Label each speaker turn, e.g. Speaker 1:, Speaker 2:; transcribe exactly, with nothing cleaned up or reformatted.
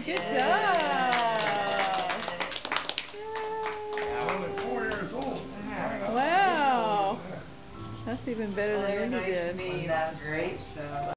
Speaker 1: Good
Speaker 2: Yeah.
Speaker 1: job.
Speaker 3: I'm only four years old.
Speaker 1: Wow. That's even better
Speaker 2: Well, they were
Speaker 1: than Mindy
Speaker 2: nice to
Speaker 1: did.
Speaker 2: me. That was great. So.